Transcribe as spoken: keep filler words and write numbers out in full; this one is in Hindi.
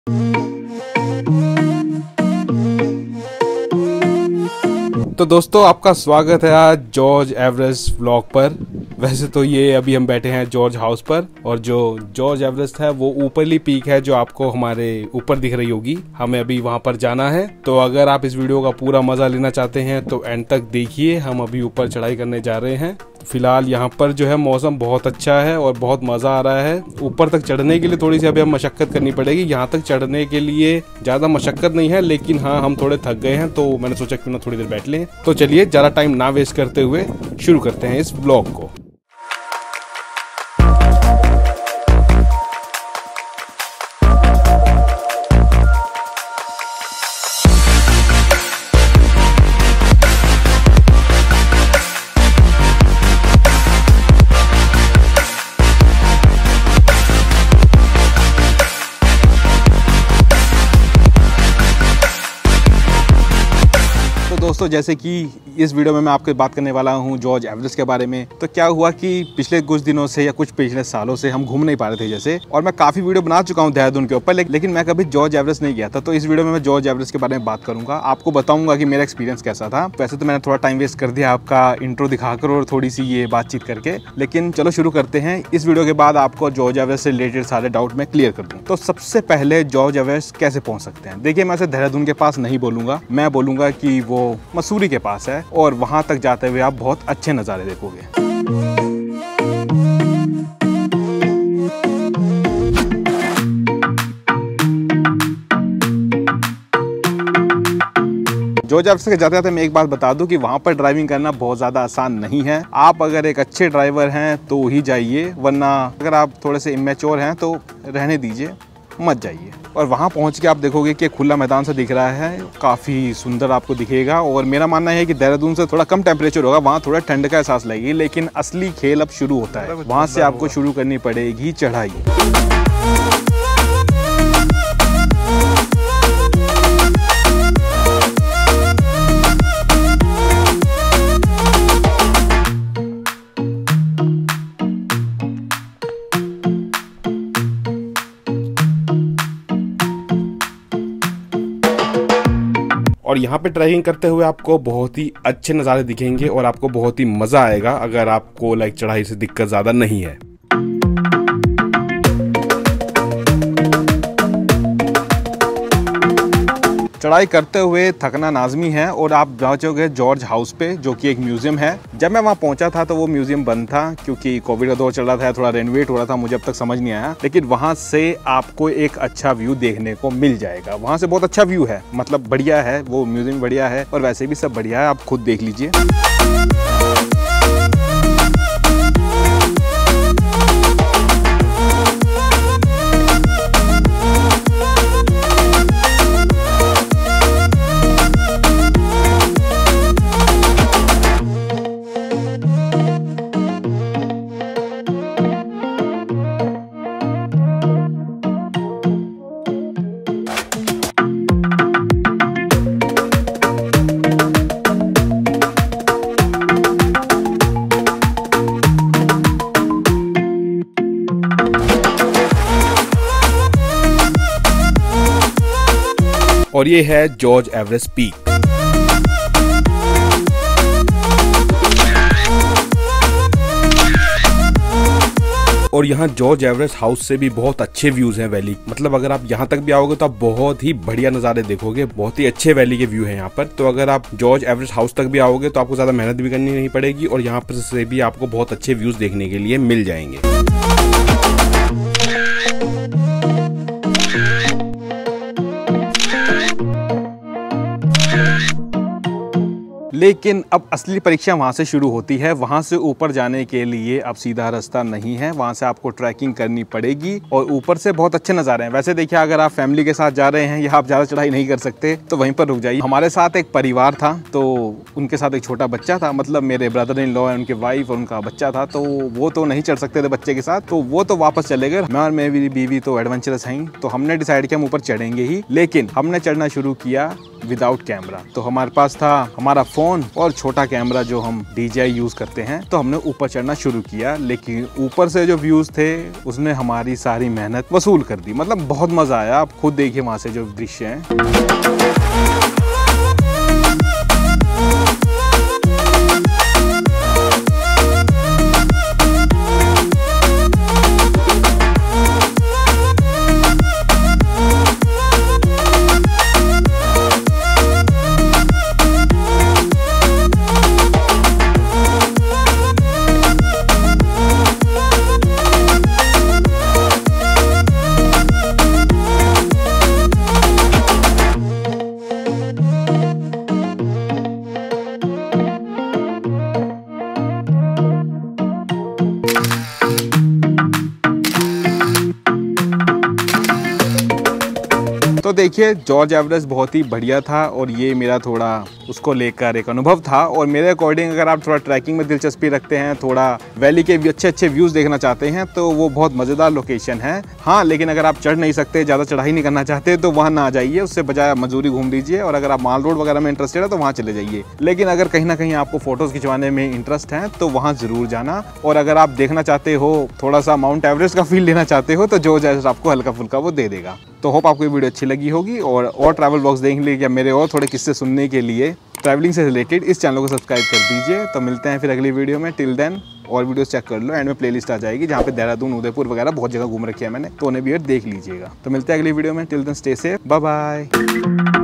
तो दोस्तों आपका स्वागत है आज जॉर्ज एवरेस्ट व्लॉग पर। वैसे तो ये अभी हम बैठे हैं जॉर्ज हाउस पर, और जो जॉर्ज एवरेस्ट है वो ऊपरली पीक है जो आपको हमारे ऊपर दिख रही होगी। हमें अभी वहां पर जाना है, तो अगर आप इस वीडियो का पूरा मजा लेना चाहते हैं तो एंड तक देखिए। हम अभी ऊपर चढ़ाई करने जा रहे हैं। फिलहाल यहाँ पर जो है मौसम बहुत अच्छा है और बहुत मजा आ रहा है। ऊपर तक चढ़ने के लिए थोड़ी सी अभी हम मशक्कत करनी पड़ेगी। यहाँ तक चढ़ने के लिए ज्यादा मशक्कत नहीं है, लेकिन हाँ हम थोड़े थक गए हैं, तो मैंने सोचा क्यों ना थोड़ी देर बैठ लें। तो चलिए ज्यादा टाइम ना वेस्ट करते हुए शुरू करते हैं इस ब्लॉग को। दोस्तों जैसे कि इस वीडियो में मैं आपके बात करने वाला हूं जॉर्ज एवरेस्ट के बारे में। तो क्या हुआ कि पिछले कुछ दिनों से या कुछ पिछले सालों से हम घूम नहीं पा रहे थे जैसे, और मैं काफ़ी वीडियो बना चुका हूं देहरादून के ऊपर, लेकिन मैं कभी जॉर्ज एवरेस्ट नहीं गया था। तो इस वीडियो में मैं जॉर्ज एवरेस्ट के बारे में बात करूंगा, आपको बताऊंगा कि मेरा एक्सपीरियंस कैसा था। वैसे तो मैंने थोड़ा टाइम वेस्ट कर दिया आपका इंट्रो दिखाकर और थोड़ी सी ये बातचीत करके, लेकिन चलो शुरू करते हैं। इस वीडियो के बाद आपको जॉर्ज एवरेस्ट से रिलेटेड सारे डाउट मैं क्लियर कर दूँ। तो सबसे पहले जॉर्ज एवरेस्ट कैसे पहुँच सकते हैं? देखिए, मैं देहरादून के पास नहीं बोलूँगा, मैं बोलूँगा कि वो मसूरी के पास है, और वहां तक जाते हुए आप बहुत अच्छे नज़ारे देखोगे। जॉर्ज एवरेस्ट के जाते जाते मैं एक बात बता दूं कि वहां पर ड्राइविंग करना बहुत ज़्यादा आसान नहीं है। आप अगर एक अच्छे ड्राइवर हैं तो ही जाइए, वरना अगर आप थोड़े से इमेच्योर हैं तो रहने दीजिए, मत जाइए। और वहाँ पहुँच के आप देखोगे कि खुला मैदान से दिख रहा है, काफ़ी सुंदर आपको दिखेगा। और मेरा मानना है कि देहरादून से थोड़ा कम टेम्परेचर होगा, वहाँ थोड़ा ठंड का एहसास लगेगी, लेकिन असली खेल अब शुरू होता है। वहाँ से आपको शुरू करनी पड़ेगी चढ़ाई। और यहाँ पे ड्राइविंग करते हुए आपको बहुत ही अच्छे नज़ारे दिखेंगे और आपको बहुत ही मज़ा आएगा, अगर आपको लाइक चढ़ाई से दिक्कत ज़्यादा नहीं है। चढ़ाई करते हुए थकना लाजमी है, और आप पहुंचोगे जॉर्ज हाउस पे, जो कि एक म्यूजियम है। जब मैं वहां पहुंचा था तो वो म्यूजियम बंद था, क्योंकि कोविड का दौर चल रहा था, थोड़ा रेनोवेट हो रहा था, मुझे अब तक समझ नहीं आया। लेकिन वहां से आपको एक अच्छा व्यू देखने को मिल जाएगा। वहां से बहुत अच्छा व्यू है, मतलब बढ़िया है, वो म्यूजियम बढ़िया है, और वैसे भी सब बढ़िया है, आप खुद देख लीजिए। और ये है जॉर्ज एवरेस्ट पीक। और यहाँ जॉर्ज एवरेस्ट हाउस से भी बहुत अच्छे व्यूज हैं वैली, मतलब अगर आप यहाँ तक भी आओगे तो आप बहुत ही बढ़िया नज़ारे देखोगे, बहुत ही अच्छे वैली के व्यू हैं यहाँ पर। तो अगर आप जॉर्ज एवरेस्ट हाउस तक भी आओगे तो आपको ज़्यादा मेहनत भी करनी नहीं पड़ेगी, और यहाँ पर से भी आपको बहुत अच्छे व्यूज देखने के लिए मिल जाएंगे। लेकिन अब असली परीक्षा वहाँ से शुरू होती है। वहाँ से ऊपर जाने के लिए अब सीधा रास्ता नहीं है, वहाँ से आपको ट्रैकिंग करनी पड़ेगी, और ऊपर से बहुत अच्छे नज़ारे हैं। वैसे देखिए, अगर आप फैमिली के साथ जा रहे हैं या आप ज़्यादा चढ़ाई नहीं कर सकते तो वहीं पर रुक जाइए। हमारे साथ एक परिवार था, तो उनके साथ एक छोटा बच्चा था, मतलब मेरे ब्रदर इन लॉ है, उनके वाइफ और उनका बच्चा था, तो वो तो नहीं चढ़ सकते थे बच्चे के साथ, तो वो तो वापस चले गए। मैं और मेरी बीवी तो एडवेंचरस हैं, तो हमने डिसाइड किया हम ऊपर चढ़ेंगे ही। लेकिन हमने चढ़ना शुरू किया विदाउट कैमरा। तो हमारे पास था हमारा फोन और छोटा कैमरा जो हम डी जे आई यूज करते हैं। तो हमने ऊपर चढ़ना शुरू किया, लेकिन ऊपर से जो व्यूज थे उसने हमारी सारी मेहनत वसूल कर दी। मतलब बहुत मजा आया। आप खुद देखिए वहां से जो दृश्य है। तो देखिए जॉर्ज एवरेस्ट बहुत ही बढ़िया था और ये मेरा थोड़ा उसको लेकर एक अनुभव था। और मेरे अकॉर्डिंग अगर आप थोड़ा ट्रैकिंग में दिलचस्पी रखते हैं, थोड़ा वैली के अच्छे अच्छे व्यूज़ देखना चाहते हैं, तो वो बहुत मज़ेदार लोकेशन है। हाँ, लेकिन अगर आप चढ़ नहीं सकते, ज़्यादा चढ़ाई नहीं करना चाहते, तो वहाँ ना जाइए। उससे बजाय मजूरी घूम लीजिए। और अगर आप माल रोड वगैरह में इंटरेस्टेड है तो वहाँ चले जाइए। लेकिन अगर कहीं ना कहीं आपको फोटोज़ खिंचवाने में इंटरेस्ट है तो वहाँ ज़रूर जाना। और अगर आप देखना चाहते हो, थोड़ा सा माउंट एवरेस्ट का फील लेना चाहते हो, तो जॉर्ज एवरेस्ट आपको हल्का फुल्का वो दे देगा। तो होप आपको ये वीडियो अच्छी लगी होगी। और और ट्रैवल ब्लॉग्स देखने के लिए या मेरे और थोड़े किस्से सुनने के लिए ट्रैवलिंग से रिलेटेड इस चैनल को सब्सक्राइब कर दीजिए। तो मिलते हैं फिर अगली वीडियो में। टिल देन और वीडियोस चेक कर लो, एंड में प्लेलिस्ट आ जाएगी जहाँ पे देहरादून, उदयपुर वगैरह बहुत जगह घूम रखी है मैंने, तो उन्हें भी देख लीजिएगा। तो मिलते हैं अगली वीडियो में। Till then stay safe, bye bye.